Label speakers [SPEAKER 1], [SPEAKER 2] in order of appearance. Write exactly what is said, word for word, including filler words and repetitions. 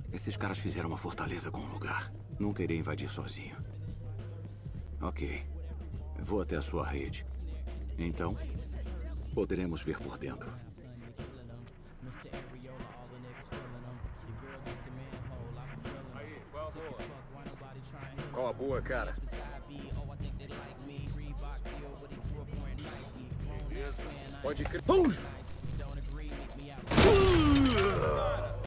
[SPEAKER 1] Esses caras fizeram uma fortaleza com um lugar. Nunca irei invadir sozinho. Ok. Vou até a sua rede. Então, poderemos ver por dentro.
[SPEAKER 2] Qual a boa, cara? Pode crer.